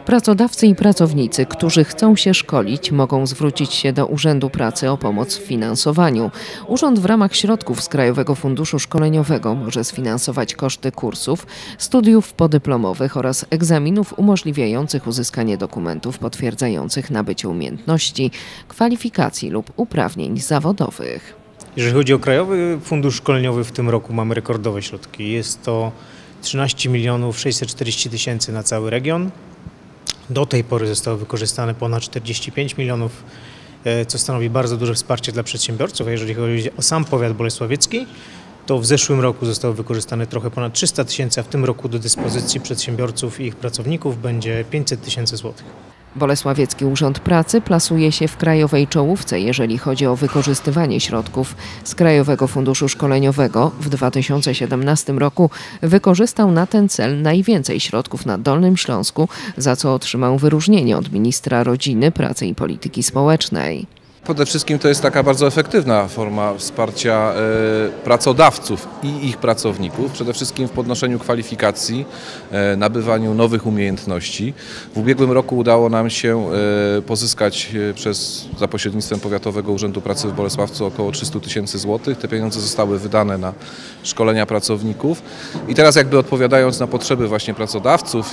Pracodawcy i pracownicy, którzy chcą się szkolić, mogą zwrócić się do Urzędu Pracy o pomoc w finansowaniu. Urząd w ramach środków z Krajowego Funduszu Szkoleniowego może sfinansować koszty kursów, studiów podyplomowych oraz egzaminów umożliwiających uzyskanie dokumentów potwierdzających nabycie umiejętności, kwalifikacji lub uprawnień zawodowych. Jeżeli chodzi o Krajowy Fundusz Szkoleniowy, w tym roku mamy rekordowe środki. Jest to 13 640 000 na cały region. Do tej pory zostało wykorzystane ponad 45 milionów, co stanowi bardzo duże wsparcie dla przedsiębiorców. A jeżeli chodzi o sam powiat bolesławiecki, to w zeszłym roku zostało wykorzystane trochę ponad 300 000, a w tym roku do dyspozycji przedsiębiorców i ich pracowników będzie 500 000 złotych. Bolesławiecki Urząd Pracy plasuje się w krajowej czołówce, jeżeli chodzi o wykorzystywanie środków z Krajowego Funduszu Szkoleniowego. W 2017 roku wykorzystał na ten cel najwięcej środków na Dolnym Śląsku, za co otrzymał wyróżnienie od ministra rodziny, pracy i polityki społecznej. Przede wszystkim to jest taka bardzo efektywna forma wsparcia pracodawców i ich pracowników, przede wszystkim w podnoszeniu kwalifikacji, nabywaniu nowych umiejętności. W ubiegłym roku udało nam się pozyskać za pośrednictwem Powiatowego Urzędu Pracy w Bolesławcu około 300 000 złotych. Te pieniądze zostały wydane na szkolenia pracowników i teraz jakby odpowiadając na potrzeby właśnie pracodawców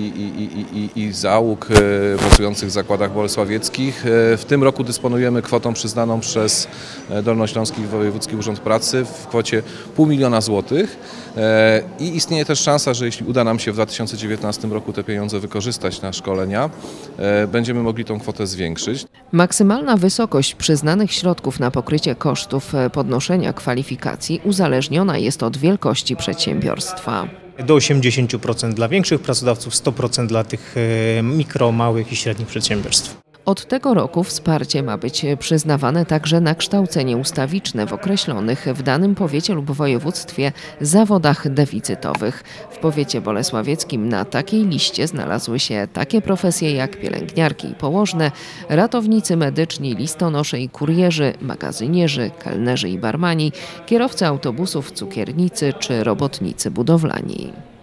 i załóg pracujących w zakładach bolesławieckich, w tym roku dysponujemy kwotą przyznaną przez Dolnośląski Wojewódzki Urząd Pracy w kwocie 500 000 złotych i istnieje też szansa, że jeśli uda nam się w 2019 roku te pieniądze wykorzystać na szkolenia, będziemy mogli tą kwotę zwiększyć. Maksymalna wysokość przyznanych środków na pokrycie kosztów podnoszenia kwalifikacji uzależniona jest od wielkości przedsiębiorstwa. Do 80% dla większych pracodawców, 100% dla tych mikro, małych i średnich przedsiębiorstw. Od tego roku wsparcie ma być przyznawane także na kształcenie ustawiczne w określonych w danym powiecie lub województwie zawodach deficytowych. W powiecie bolesławieckim na takiej liście znalazły się takie profesje jak pielęgniarki i położne, ratownicy medyczni, listonosze i kurierzy, magazynierzy, kelnerzy i barmani, kierowcy autobusów, cukiernicy czy robotnicy budowlani.